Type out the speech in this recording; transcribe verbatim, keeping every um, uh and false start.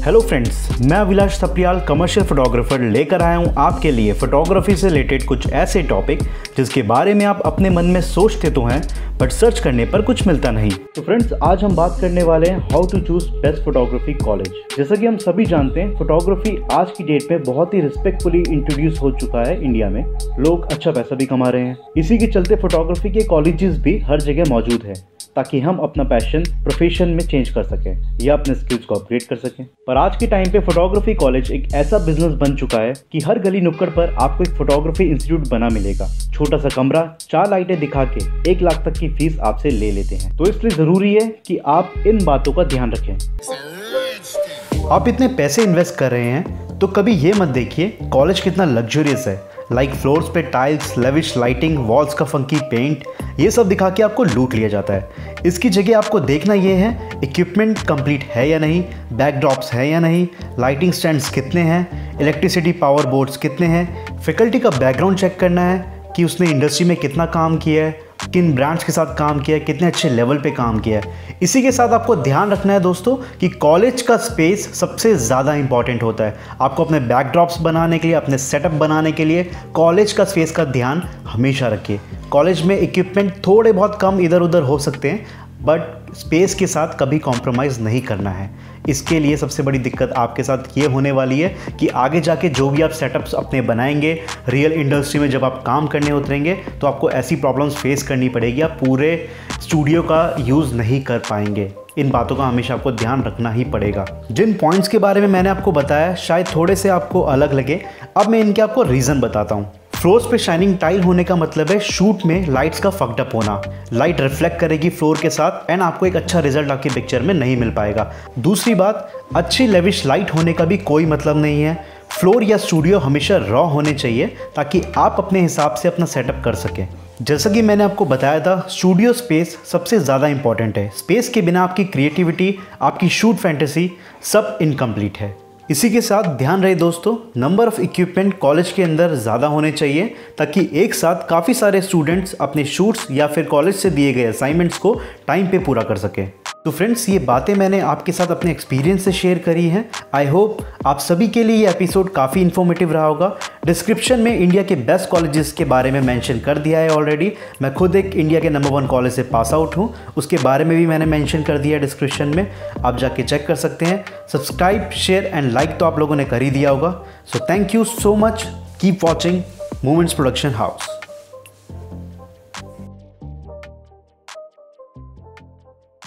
Hello friends, मैं Abhilash सप्रियाल commercial photographer लेकर आया हूं आपके लिए फोटोग्राफी से रिलेटेड कुछ ऐसे टॉपिक जिसके बारे में आप अपने मन में सोचते तो हैं बट सर्च करने पर कुछ मिलता नहीं। तो फ्रेंड्स, आज हम बात करने वाले हैं how to choose best photography college. जैसा कि हम सभी जानते हैं, फोटोग्राफी आज की डेट में बहुत ही रिस्पेक्टफुली इंट्रोड्यूस हो चुका है इंडिया में। लोग अच्छा पैसा भी कमा रहे हैं। इसी के चलते फोटोग्राफी के कॉलेजेस भी हर जगह मौजूद है ताकि हम अपना पैशन प्रोफेशन में चेंज कर सकें या अपने स्किल्स को अपग्रेड कर सकें। पर आज के टाइम पे फोटोग्राफी कॉलेज एक ऐसा बिजनेस बन चुका है कि हर गली नुक्कड़ पर आपको एक फोटोग्राफी इंस्टीट्यूट बना मिलेगा। छोटा सा कमरा, चार लाइटें दिखा के एक लाख तक की फीस आपसे ले लेते हैं। तो इसलिए जरूरी है कि आप इन बातों का ध्यान रखें। आप इतने पैसे इन्वेस्ट कर रहे हैं तो कभी ये मत देखिए कॉलेज कितना लग्जरियस है, लाइक फ्लोर्स पे टाइल्स, लेविश लाइटिंग, वॉल्स का फंकी पेंट, ये सब दिखा के आपको लूट लिया जाता है। इसकी जगह आपको देखना ये है इक्विपमेंट कंप्लीट है या नहीं, बैकड्रॉप्स है या नहीं, लाइटिंग स्टैंड्स कितने हैं, इलेक्ट्रिसिटी पावर बोर्ड्स कितने हैं, फैकल्टी का बैकग्राउंड चेक करना है कि उसने इंडस्ट्री में कितना काम किया है, किन ब्रांड्स के साथ काम किया है, कितने अच्छे लेवल पे काम किया है। इसी के साथ आपको ध्यान रखना है दोस्तों कि कॉलेज का स्पेस सबसे ज़्यादा इंपॉर्टेंट होता है। आपको अपने बैकड्रॉप्स बनाने के लिए, अपने सेटअप बनाने के लिए कॉलेज का स्पेस का ध्यान हमेशा रखिए। कॉलेज में इक्विपमेंट थोड़े बहुत कम इधर उधर हो सकते हैं बट स्पेस के साथ कभी कॉम्प्रोमाइज़ नहीं करना है। इसके लिए सबसे बड़ी दिक्कत आपके साथ ये होने वाली है कि आगे जाके जो भी आप सेटअप्स अपने बनाएंगे, रियल इंडस्ट्री में जब आप काम करने उतरेंगे तो आपको ऐसी प्रॉब्लम्स फेस करनी पड़ेगी, आप पूरे स्टूडियो का यूज़ नहीं कर पाएंगे। इन बातों का हमेशा आपको ध्यान रखना ही पड़ेगा। जिन पॉइंट्स के बारे में मैंने आपको बताया शायद थोड़े से आपको अलग लगे, अब मैं इनके आपको रीज़न बताता हूँ। फ्लोर्स पे शाइनिंग टाइल होने का मतलब है शूट में लाइट्स का फक्ड अप होना। लाइट रिफ्लेक्ट करेगी फ्लोर के साथ एंड आपको एक अच्छा रिजल्ट आपकी पिक्चर में नहीं मिल पाएगा। दूसरी बात, अच्छी लेविश लाइट होने का भी कोई मतलब नहीं है। फ्लोर या स्टूडियो हमेशा रॉ होने चाहिए ताकि आप अपने हिसाब से अपना सेटअप कर सकें। जैसा कि मैंने आपको बताया था, स्टूडियो स्पेस सबसे ज़्यादा इंपॉर्टेंट है। स्पेस के बिना आपकी क्रिएटिविटी, आपकी शूट फैंटेसी सब इनकम्प्लीट है। इसी के साथ ध्यान रहे दोस्तों, नंबर ऑफ़ इक्विपमेंट कॉलेज के अंदर ज़्यादा होने चाहिए ताकि एक साथ काफ़ी सारे स्टूडेंट्स अपने शूट्स या फिर कॉलेज से दिए गए असाइनमेंट्स को टाइम पे पूरा कर सकें। तो फ्रेंड्स, ये बातें मैंने आपके साथ अपने एक्सपीरियंस से शेयर करी हैं। आई होप आप सभी के लिए ये एपिसोड काफ़ी इन्फॉर्मेटिव रहा होगा। डिस्क्रिप्शन में इंडिया के बेस्ट कॉलेजेस के बारे में मेंशन कर दिया है ऑलरेडी। मैं खुद एक इंडिया के नंबर वन कॉलेज से पास आउट हूँ, उसके बारे में भी मैंने मेंशन कर दिया है डिस्क्रिप्शन में, आप जाके चेक कर सकते हैं। सब्सक्राइब, शेयर एंड लाइक तो आप लोगों ने कर ही दिया होगा। So thank you so much, keep watching movements production house.